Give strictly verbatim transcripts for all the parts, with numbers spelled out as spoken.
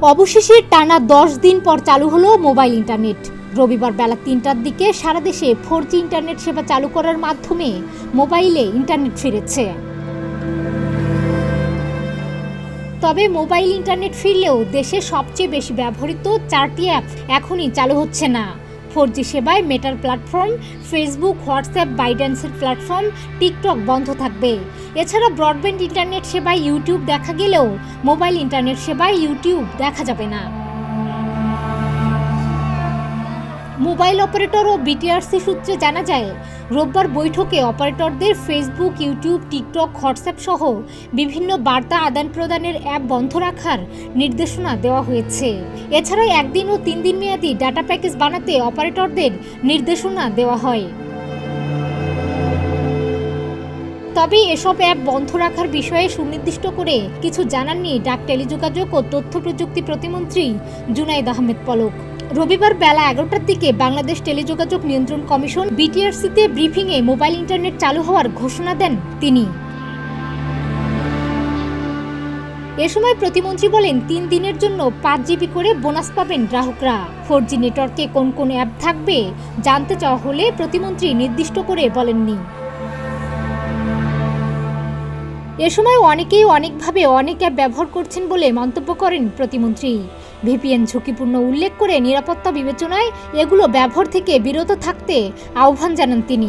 অবশেষে টানা দশ দিন পর চালু হলো মোবাইল ইন্টারনেট। রবিবার বেলা তিনটার দিকে সারা দেশে ফোর জি ইন্টারনেট সেবা চালু করার মাধ্যমে মোবাইলে ইন্টারনেট ফিরেছে। তবে মোবাইল ইন্টারনেট ফিরলেও দেশের সবচেয়ে বেশি ব্যবহৃত চারটি অ্যাপ এখনই চালু হচ্ছে না। ফোর জি সেবায় মেটার প্ল্যাটফর্ম, ফেসবুক, হোয়াটসঅ্যাপ, বাইডেন্সের প্ল্যাটফর্ম, টিকটক বন্ধ থাকবে। এছাড়া ব্রডব্যান্ড ইন্টারনেট সেবায় ইউটিউব দেখা গেলেও মোবাইল ইন্টারনেট সেবায় ইউটিউব দেখা যাবে না। মোবাইল অপারেটর ও বি টি আর সি সূত্রে জানা যায়, রোববার বৈঠকে অপারেটরদের ফেসবুক, ইউটিউব, টিকটক, হোয়াটসঅ্যাপ সহ বিভিন্ন বার্তা আদান প্রদানের অ্যাপ বন্ধ রাখার নির্দেশনা দেওয়া হয়েছে। এছাড়া একদিন ও তিন দিন মেয়াদী ডাটা প্যাকেজ বানাতে অপারেটরদের নির্দেশনা দেওয়া হয়। তবে এসব অ্যাপ বন্ধ রাখার বিষয়ে সুনির্দিষ্ট করে কিছু জানাননি ডাক, টেলিযোগাযোগ ও তথ্য প্রযুক্তি প্রতিমন্ত্রী জুনাইদ আহমেদ পলক। রবিবার বেলা এগারোটার দিকে বাংলাদেশ টেলিযোগাযোগ নিয়ন্ত্রণ কমিশন বি টি আর সিতে ব্রিফিংয়ে মোবাইল ইন্টারনেট চালু হওয়ার ঘোষণা দেন তিনি। এ সময় প্রতিমন্ত্রী বলেন, তিন দিনের জন্য পাঁচ জিবি করে বোনাস পাবেন গ্রাহকরা। ফোর জি নেটওয়ার্কে কোন কোন অ্যাপ থাকবে জানতে চাওয়া হলে প্রতিমন্ত্রী নির্দিষ্ট করে বলেননি। এ সময় অনেকেই অনেকভাবে অনেক অ্যাপ ব্যবহার করছেন বলে মন্তব্য করেন প্রতিমন্ত্রী। ভি পি এন ঝুঁকিপূর্ণ উল্লেখ করে নিরাপত্তা বিবেচনায় এগুলো ব্যবহার থেকে বিরত থাকতে আহ্বান জানান তিনি।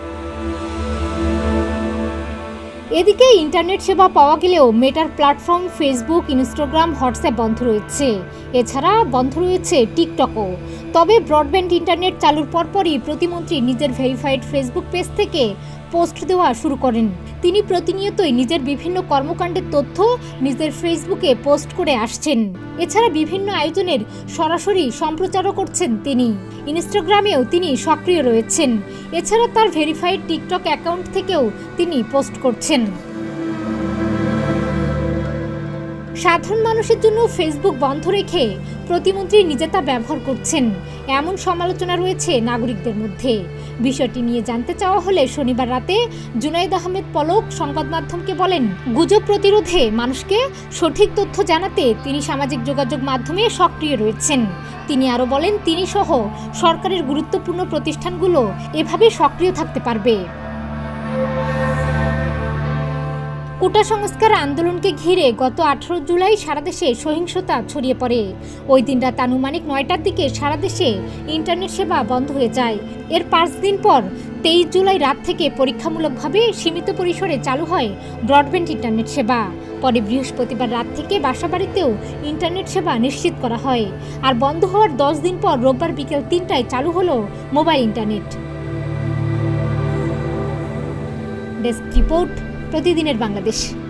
এদিকে ইন্টারনেট সেবা পাওয়া গেলেও মেটার প্ল্যাটফর্ম, ফেসবুক, ইনস্টাগ্রাম, হোয়াটসঅ্যাপ বন্ধ রয়েছে। এছাড়া বন্ধ রয়েছে টিকটকও। তবে ব্রডব্যান্ড ইন্টারনেট চালুর পরপরই প্রতিমন্ত্রী নিজের ভেরিফাইড ফেসবুক পেজ থেকে পোস্ট দেওয়া শুরু করেন। তিনি প্রতিনিয়তই নিজের বিভিন্ন কর্মকাণ্ডের তথ্য নিজের ফেসবুকে পোস্ট করে আসছেন। এছাড়া বিভিন্ন আয়োজনের সরাসরি সম্প্রচারও করছেন তিনি। ইনস্টাগ্রামেও তিনি সক্রিয় রয়েছেন। এছাড়া তার ভেরিফাইড টিকটক অ্যাকাউন্ট থেকেও তিনি পোস্ট করছেন। সাধারণ মানুষের জন্য ফেসবুক বন্ধ রেখে প্রতিমন্ত্রী নিজে তা ব্যবহার করছেন, এমন সমালোচনা রয়েছে নাগরিকদের মধ্যে। বিষয়টি নিয়ে জানতে চাওয়া হলে শনিবার রাতে জুনাইদ আহমেদ পলক সংবাদ মাধ্যমকে বলেন, গুজব প্রতিরোধে মানুষকে সঠিক তথ্য জানাতে তিনি সামাজিক যোগাযোগ মাধ্যমে সক্রিয় রয়েছেন। তিনি আরও বলেন, তিনি সহ সরকারের গুরুত্বপূর্ণ প্রতিষ্ঠানগুলো এভাবে সক্রিয় থাকতে পারবে। কোটা সংস্কার আন্দোলনকে ঘিরে গত আঠারো জুলাই সারা দেশে সহিংসতা ছড়িয়ে পড়ে। ওই দিন রাত আনুমানিক নয়টার দিকে সারা দেশে ইন্টারনেট সেবা বন্ধ হয়ে যায়। এর পাঁচ দিন পর তেইশ জুলাই রাত থেকে পরীক্ষামূলকভাবে সীমিত পরিসরে চালু হয় ব্রডব্যান্ড ইন্টারনেট সেবা। পরে বৃহস্পতিবার রাত থেকে বাসাবাড়িতেও ইন্টারনেট সেবা নিশ্চিত করা হয়। আর বন্ধ হওয়ার দশ দিন পর রোববার বিকেল তিনটায় চালু হলো মোবাইল ইন্টারনেট। ডেস্ক রিপোর্ট, প্রতিদিনের বাংলাদেশ।